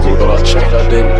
thought I changed, I didn't.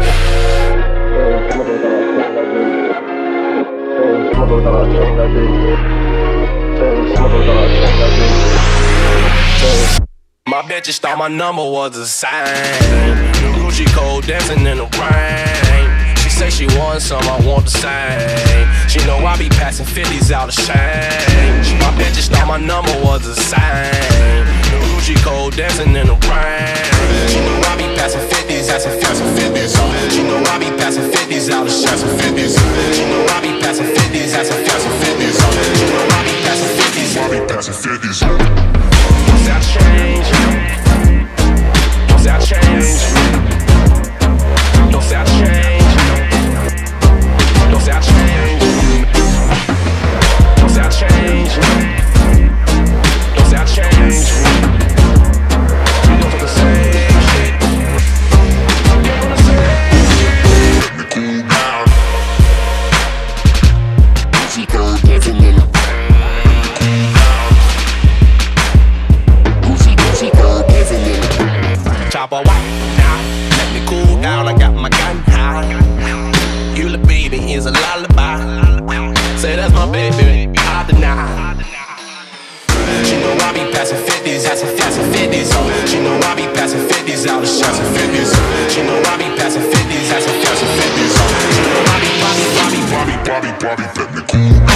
My bitch just thought my number was the same. Gucci code dancing in the rain. She say she wants some, I want the same. She know I be passing 50s out of change. My bitch just thought my number was the same. Gucci code dancing in the rain. She know I be passing 50s, that's a 50s. She know I be passing 50s out of change. She know I be passing 50s, that's a 50s. She know I be passing 50s, I be passing 50s. Don't say I change. Don't say I change. Don't say I change. Don't say I change. Don't say I change. Don't say I change. We don't do the same shit. We don't do the same shit. Let me cool down. Gucci code dancing in the chopper white now, let me cool down, I got my gun high. You the baby is a lullaby. Say that's my baby, I deny. She know I be passing 50s, that's a 50s. She know I be passing 50s out of shots and 50s. She know I be passing 50s, that's a 50s. She know I be let me cool down.